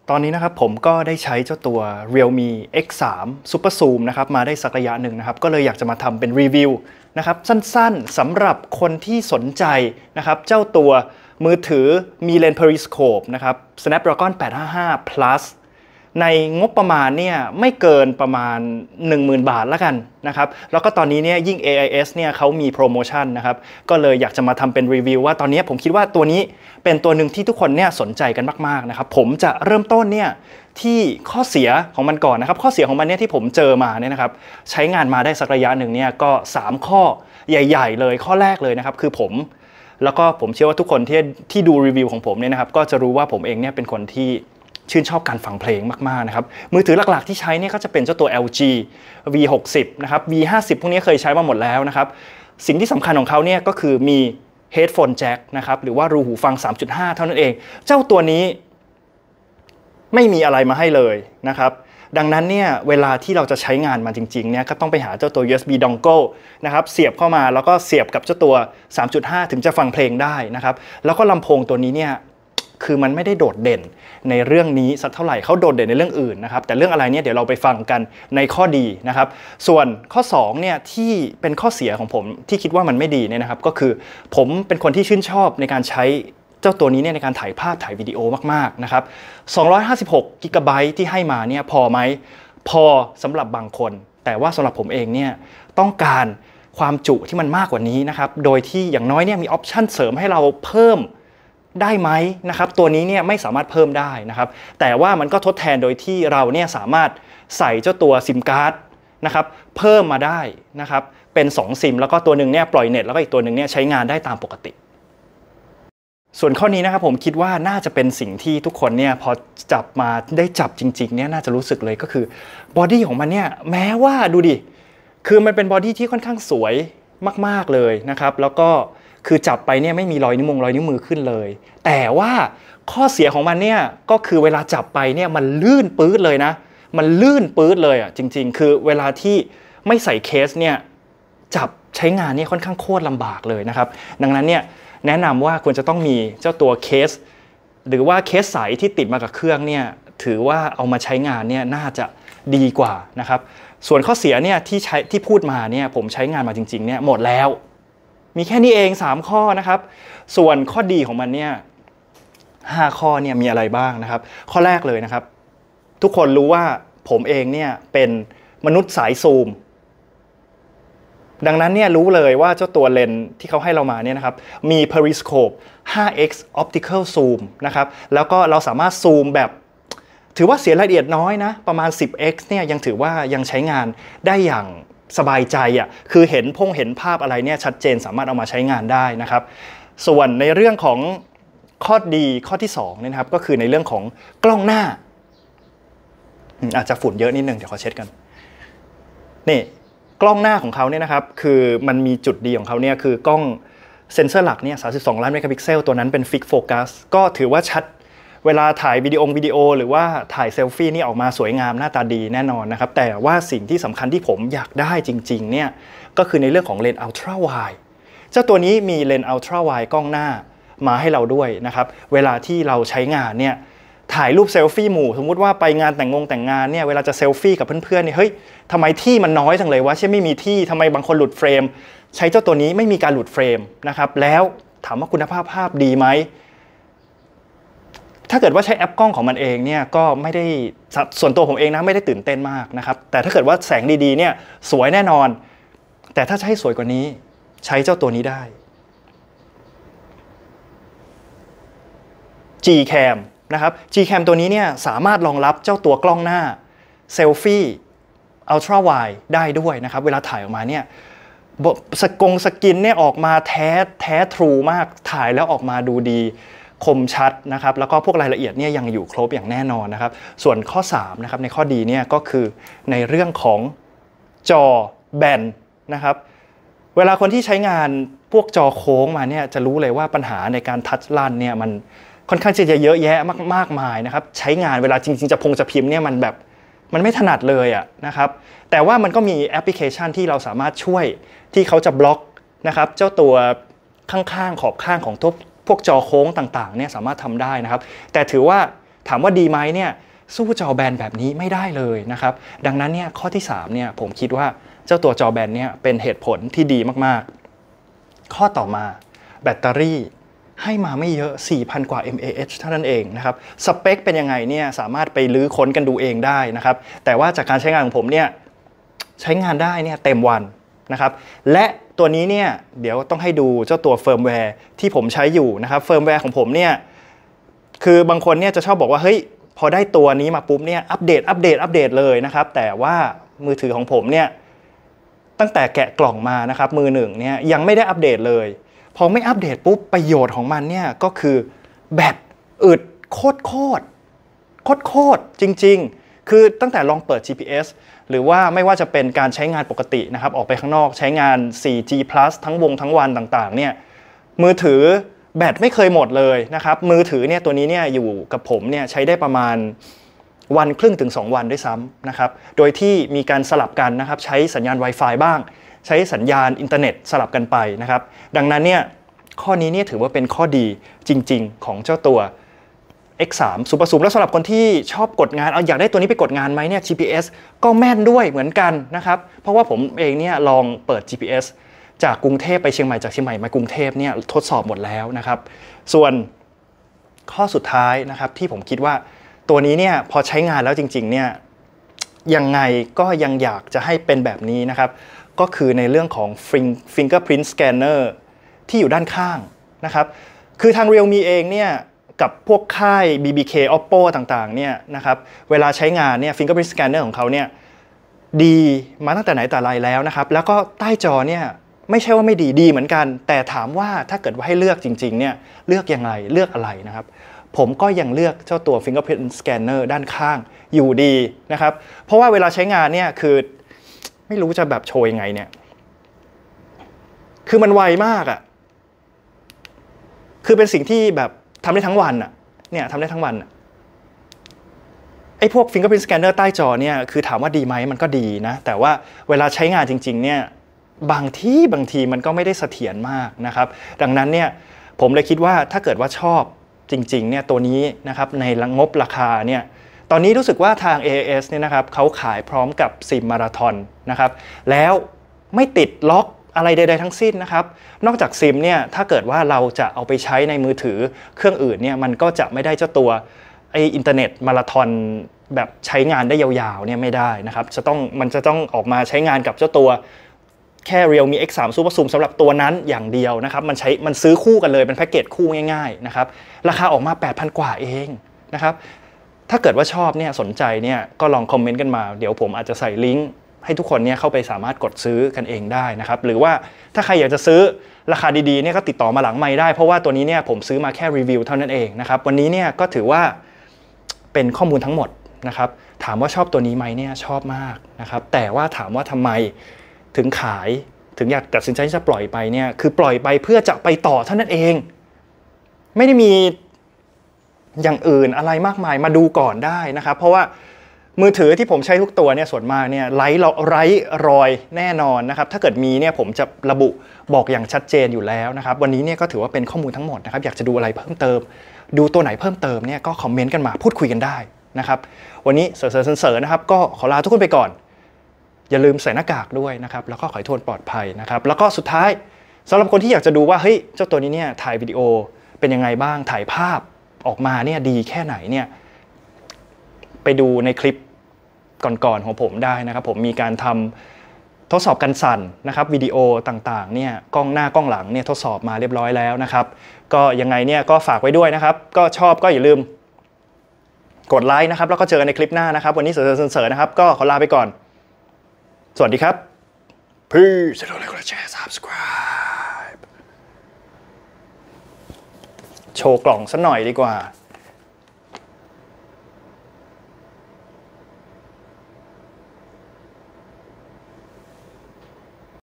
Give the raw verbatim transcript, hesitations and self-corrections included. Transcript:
ตอนนี้นะครับผมก็ได้ใช้เจ้าตัว Realme เอ็กซ์ ทรี Super Zoom นะครับมาได้สักระยะหนึ่งนะครับก็เลยอยากจะมาทำเป็นรีวิวนะครับสั้นๆสำหรับคนที่สนใจนะครับเจ้าตัวมือถือมีเลนส์ Periscope นะครับ Snapdragon แปดห้าห้า Plus ในงบประมาณเนี่ยไม่เกินประมาณ หนึ่งหมื่น บาทแล้วกันนะครับแล้วก็ตอนนี้เนี่ยยิ่ง เอ ไอ เอส เนี่ยเขามีโปรโมชั่นนะครับก็เลยอยากจะมาทำเป็นรีวิวว่าตอนนี้ผมคิดว่าตัวนี้เป็นตัวหนึ่งที่ทุกคนเนี่ยสนใจกันมากๆนะครับผมจะเริ่มต้นเนี่ยที่ข้อเสียของมันก่อนนะครับข้อเสียของมันเนี่ยที่ผมเจอมาเนี่ยนะครับใช้งานมาได้สักระยะหนึ่งเนี่ยก็สามข้อใหญ่ๆเลยข้อแรกเลยนะครับคือผมแล้วก็ผมเชื่อว่าทุกคนที่ที่ดูรีวิวของผมเนี่ยนะครับก็จะรู้ว่าผมเองเนี่ยเป็นคนที่ชื่นชอบการฟังเพลงมากๆนะครับมือถือหลักๆที่ใช้เนี่ยก็จะเป็นเจ้าตัว แอล จี วี หกสิบ นะครับ วี ห้าสิบ พวกนี้เคยใช้มาหมดแล้วนะครับสิ่งที่สำคัญของเขาเนี่ยก็คือมี headphone jack นะครับหรือว่ารูหูฟัง สามจุดห้า เท่านั้นเองเจ้าตัวนี้ไม่มีอะไรมาให้เลยนะครับดังนั้นเนี่ยเวลาที่เราจะใช้งานมันจริงๆเนี่ยก็ต้องไปหาเจ้าตัว ยู เอส บี dongle นะครับเสียบเข้ามาแล้วก็เสียบกับเจ้าตัว สามจุดห้า ถึงจะฟังเพลงได้นะครับแล้วก็ลำโพงตัวนี้เนี่ยคือมันไม่ได้โดดเด่นในเรื่องนี้สักเท่าไหร่เขาโดดเด่นในเรื่องอื่นนะครับแต่เรื่องอะไรเนี่ยเดี๋ยวเราไปฟังกันในข้อดีนะครับส่วนข้อสองเนี่ยที่เป็นข้อเสียของผมที่คิดว่ามันไม่ดีเนี่ยนะครับก็คือผมเป็นคนที่ชื่นชอบในการใช้เจ้าตัวนี้เนี่ยในการถ่ายภาพถ่ายวิดีโอมากๆนะครับสองร้อยห้าสิบหกกิกะไบต์ที่ให้มาเนี่ยพอไหมพอสำหรับบางคนแต่ว่าสำหรับผมเองเนี่ยต้องการความจุที่มันมากกว่านี้นะครับโดยที่อย่างน้อยเนี่ยมีออปชั่นเสริมให้เราเพิ่มได้ไหมนะครับตัวนี้เนี่ยไม่สามารถเพิ่มได้นะครับแต่ว่ามันก็ทดแทนโดยที่เราเนี่ยสามารถใส่เจ้าตัวซิมการ์ดนะครับเพิ่มมาได้นะครับเป็นสองซิมแล้วก็ตัวหนึ่งเนี่ยปล่อยเน็ตแล้วก็อีกตัวหนึ่งเนี่ยใช้งานได้ตามปกติส่วนข้อนี้นะครับผมคิดว่าน่าจะเป็นสิ่งที่ทุกคนเนี่ยพอจับมาได้จับจริงๆเนี่ยน่าจะรู้สึกเลยก็คือบอดี้ของมันเนี่ยแม้ว่าดูดิคือมันเป็นบอดี้ที่ค่อนข้างสวยมากๆเลยนะครับแล้วก็คือจับไปเนี่ยไม่มีรอยนิ้วมือรอยนิ้วมือขึ้นเลยแต่ว่าข้อเสียของมันเนี่ยก็คือเวลาจับไปเนี่ยมันลื่นปื๊ดเลยนะมันลื่นปื๊ดเลยอ่ะจริงๆคือเวลาที่ไม่ใส่เคสเนี่ยจับใช้งานเนี่ยค่อนข้างโคตรลำบากเลยนะครับดังนั้นเนี่ยแนะนำว่าควรจะต้องมีเจ้าตัวเคสหรือว่าเคสใสที่ติดมากับเครื่องเนี่ยถือว่าเอามาใช้งานเนี่ยน่าจะดีกว่านะครับส่วนข้อเสียเนี่ยที่ใช้ที่พูดมาเนี่ยผมใช้งานมาจริงๆเนี่ยหมดแล้วมีแค่นี้เองสามข้อนะครับส่วนข้อดีของมันเนี่ยห้าข้อเนี่ยมีอะไรบ้างนะครับข้อแรกเลยนะครับทุกคนรู้ว่าผมเองเนี่ยเป็นมนุษย์สายซูมดังนั้นเนี่ยรู้เลยว่าเจ้าตัวเลนส์ที่เขาให้เรามาเนี่ยนะครับมี Periscope ไฟว์ เอ็กซ์ Optical Zoom นะครับแล้วก็เราสามารถซูมแบบถือว่าเสียรายละเอียดน้อยนะประมาณ สิบเอ็กซ์ เนี่ยยังถือว่ายังใช้งานได้อย่างสบายใจอ่ะคือเห็นพงเห็นภาพอะไรเนี่ยชัดเจนสามารถเอามาใช้งานได้นะครับส่วนในเรื่องของข้อดีข้อที่สองเนี่ยนะครับก็คือในเรื่องของกล้องหน้าอาจจะฝุ่นเยอะนิดนึงเดี๋ยวขอเช็ดกันนี่กล้องหน้าของเขาเนี่ยนะครับคือมันมีจุดดีของเขาเนี่ยคือกล้องเซ็นเซอร์หลักเนี่ยสามสิบสองล้านเมกะพิกเซลตัวนั้นเป็นฟิกโฟกัสก็ถือว่าชัดเวลาถ่ายวิดีโอวิดีโอหรือว่าถ่ายเซลฟี่นี่ออกมาสวยงามหน้าตาดีแน่นอนนะครับแต่ว่าสิ่งที่สำคัญที่ผมอยากได้จริงๆเนี่ยก็คือในเรื่องของเลนส์อัลตร้าไวด์เจ้าตัวนี้มีเลนส์อัลตร้าไวด์กล้องหน้ามาให้เราด้วยนะครับเวลาที่เราใช้งานเนี่ยถ่ายรูปเซลฟี่หมู่สมมุติว่าไปงานแต่งงงแต่งงานเนี่ยเวลาจะเซลฟี่กับเพื่อนๆเนี่ยเฮ้ยทำไมที่มันน้อยจังเลยวะใช่ไม่มีที่ทำไมบางคนหลุดเฟรมใช้เจ้าตัวนี้ไม่มีการหลุดเฟรมนะครับแล้วถามว่าคุณภาพภาพดีไหมถ้าเกิดว่าใช้แอปกล้องของมันเองเนี่ยก็ไม่ได้ส่วนตัวผมเองนะไม่ได้ตื่นเต้นมากนะครับแต่ถ้าเกิดว่าแสงดีๆเนี่ยสวยแน่นอนแต่ถ้าจะให้สวยกว่านี้ใช้เจ้าตัวนี้ได้ จี แคม นะครับ จี แคม ตัวนี้เนี่ยสามารถรองรับเจ้าตัวกล้องหน้าเซลฟี่อัลตร้าไวด์ได้ด้วยนะครับเวลาถ่ายออกมาเนี่ยสกงสกินเนี่ยออกมาแท้แท้ทรูมากถ่ายแล้วออกมาดูดีคมชัดนะครับแล้วก็พวกรายละเอียดเนี่ยยังอยู่ครบอย่างแน่นอนนะครับส่วนข้อสามนะครับในข้อดีเนี่ยก็คือในเรื่องของจอแบนนะครับเวลาคนที่ใช้งานพวกจอโค้งมาเนี่ยจะรู้เลยว่าปัญหาในการทัชลั่นเนี่ยมันค่อนข้างจะเยอะแยะมากมายนะครับใช้งานเวลาจริงๆจะพงจะพิมพ์เนี่ยมันแบบมันไม่ถนัดเลยอ่ะนะครับแต่ว่ามันก็มีแอปพลิเคชันที่เราสามารถช่วยที่เขาจะบล็อกนะครับเจ้าตัวข้างๆขอบข้างของทุกพวกจอโค้งต่างๆเนี่ยสามารถทำได้นะครับแต่ถือว่าถามว่าดีไหมเนี่ยสู้จอแบนแบบนี้ไม่ได้เลยนะครับดังนั้นเนี่ยข้อที่สามเนี่ยผมคิดว่าเจ้าตัวจอแบนเนี่ยเป็นเหตุผลที่ดีมากๆข้อต่อมาแบตเตอรี่ให้มาไม่เยอะ สี่พัน กว่า มิลลิแอมป์ เท่านั้นเองนะครับสเปคเป็นยังไงเนี่ยสามารถไปลื้อค้นกันดูเองได้นะครับแต่ว่าจากการใช้งานของผมเนี่ยใช้งานได้เนี่ยเต็มวันนะครับและตัวนี้เนี่ยเดี๋ยวต้องให้ดูเจ้าตัวเฟิร์มแวร์ที่ผมใช้อยู่นะครับเฟิร์มแวร์ของผมเนี่ยคือบางคนเนี่ยจะชอบบอกว่าเฮ้ยพอได้ตัวนี้มาปุ๊บเนี่ยอัปเดตอัปเดตอัปเดตเลยนะครับแต่ว่ามือถือของผมเนี่ยตั้งแต่แกะกล่องมานะครับมือหนึ่งเนี่ยยังไม่ได้อัปเดตเลยพอไม่อัปเดตปุ๊บประโยชน์ของมันเนี่ยก็คือแบตอึดโคตรโคตรโคตรโคตรจริงๆคือตั้งแต่ลองเปิด จี พี เอส หรือว่าไม่ว่าจะเป็นการใช้งานปกตินะครับออกไปข้างนอกใช้งาน โฟร์จี plus ทั้งวงทั้งวันต่างๆเนี่ยมือถือแบตไม่เคยหมดเลยนะครับมือถือเนี่ยตัวนี้เนี่ยอยู่กับผมเนี่ยใช้ได้ประมาณวันครึ่งถึงสองวันด้วยซ้ำนะครับโดยที่มีการสลับกันนะครับใช้สัญญาณ Wi-Fi บ้างใช้สัญญาณอินเทอร์เน็ตสลับกันไปนะครับดังนั้นเนี่ยข้อนี้เนี่ยถือว่าเป็นข้อดีจริงๆของเจ้าตัว เอ็กซ์ สาม Super Zoom แล้วสำหรับคนที่ชอบกดงานเอาอยากได้ตัวนี้ไปกดงานไหมเนี่ย จี พี เอส ก็แม่นด้วยเหมือนกันนะครับเพราะว่าผมเองเนี่ยลองเปิด จี พี เอส จากกรุงเทพไปเชียงใหม่จากเชียงใหม่มากรุงเทพเนี่ยทดสอบหมดแล้วนะครับส่วนข้อสุดท้ายนะครับที่ผมคิดว่าตัวนี้เนี่ยพอใช้งานแล้วจริงๆเนี่ยยังไงก็ยังอยากจะให้เป็นแบบนี้นะครับก็คือในเรื่องของ fingerprint scanner ที่อยู่ด้านข้างนะครับคือทาง Realme เองเนี่ยกับพวกค่าย บี บี เค Oppo ต่างๆเนี่ยนะครับเวลาใช้งานเนี่ย fingerprint scanner ของเขาเนี่ยดีมาตั้งแต่ไหนแต่ไรแล้วนะครับแล้วก็ใต้จอเนี่ยไม่ใช่ว่าไม่ดีดีเหมือนกันแต่ถามว่าถ้าเกิดว่าให้เลือกจริงๆเนี่ยเลือกยังไงเลือกอะไรนะครับผมก็ยังเลือกเจ้าตัว fingerprint scanner ด้านข้างอยู่ดีนะครับเพราะว่าเวลาใช้งานเนี่ยคือไม่รู้จะแบบโชว์ยังไงเนี่ยคือมันไวมากอ่ะคือเป็นสิ่งที่แบบทำได้ทั้งวันอ่ะเนี่ยทำได้ทั้งวันอ่ะไอ้พวก fingerprint scanner ใต้จอเนี่ยคือถามว่าดีไหมมันก็ดีนะแต่ว่าเวลาใช้งานจริงๆเนี่ยบางที่บางทีมันก็ไม่ได้เสถียรมากนะครับดังนั้นเนี่ยผมเลยคิดว่าถ้าเกิดว่าชอบจริงๆเนี่ยตัวนี้นะครับในงบราคาเนี่ยตอนนี้รู้สึกว่าทาง เอ เอ เอส เนี่ยนะครับเขาขายพร้อมกับซิมมาราธอนนะครับแล้วไม่ติดล็อกอะไรใดๆทั้งสิ้นนะครับนอกจากซิมเนี่ยถ้าเกิดว่าเราจะเอาไปใช้ในมือถือเครื่องอื่นเนี่ยมันก็จะไม่ได้เจ้าตัวไออินเทอร์เน็ตมาราธอนแบบใช้งานได้ยาวๆเนี่ยไม่ได้นะครับจะต้องมันจะต้องออกมาใช้งานกับเจ้าตัวแค่ Realme เอ็กซ์ สาม Super Zoom สำหรับตัวนั้นอย่างเดียวนะครับมันใช้มันซื้อคู่กันเลยเป็นแพ็กเกจคู่ง่ายๆนะครับราคาออกมา แปดพัน กว่าเองนะครับถ้าเกิดว่าชอบเนี่ยสนใจเนี่ยก็ลองคอมเมนต์กันมาเดี๋ยวผมอาจจะใส่ลิงก์ให้ทุกคนเนี่ยเข้าไปสามารถกดซื้อกันเองได้นะครับหรือว่าถ้าใครอยากจะซื้อราคาดีๆเนี่ยก็ติดต่อมาหลังไมค์ได้เพราะว่าตัวนี้เนี่ยผมซื้อมาแค่รีวิวเท่านั้นเองนะครับวันนี้เนี่ยก็ถือว่าเป็นข้อมูลทั้งหมดนะครับถามว่าชอบตัวนี้ไหมเนี่ยชอบมากนะครับแต่ว่าถามว่าทำไมถึงขายถึงอยากตัดสินใจที่จะปล่อยไปเนี่ยคือปล่อยไปเพื่อจะไปต่อเท่านั้นเองไม่ได้มีอย่างอื่นอะไรมากมายมาดูก่อนได้นะครับเพราะว่ามือถือที่ผมใช้ทุกตัวเนี่ยส่วนมากเนี่ยไร้ไร้รอยแน่นอนนะครับถ้าเกิดมีเนี่ยผมจะระบุบอกอย่างชัดเจนอยู่แล้วนะครับวันนี้เนี่ยก็ถือว่าเป็นข้อมูลทั้งหมดนะครับอยากจะดูอะไรเพิ่มเติมดูตัวไหนเพิ่มเติมเนี่ยก็คอมเมนต์กันมาพูดคุยกันได้นะครับวันนี้เสริๆนะครับก็ขอลาทุกคนไปก่อนอย่าลืมใส่หน้ากากด้วยนะครับแล้วก็ขอให้ทุกคนปลอดภัยนะครับแล้วก็สุดท้ายสำหรับคนที่อยากจะดูว่าเฮ้ยเจ้าตัวนี้เนี่ยถ่ายวิดีโอเป็นยังไงบ้างถ่ายภาพออกมาเนี่ยดีแค่ไหนเนี่ยไปดูในคลิปก่อนๆของผมได้นะครับผมมีการทำทดสอบกันสั่นนะครับวิดีโอต่างๆเนี่ยกล้องหน้ากล้องหลังเนี่ยทดสอบมาเรียบร้อยแล้วนะครับก็ยังไงเนี่ยก็ฝากไว้ด้วยนะครับก็ชอบก็อย่าลืมกดไลค์นะครับแล้วก็เจอกันในคลิปหน้านะครับวันนี้เสริๆนะครับก็ขอลาไปก่อนสวัสดีครับ Peace อย่าลืมกดไลค์กดแชร์ Subscribe โชว์กล่องสักหน่อยดีกว่า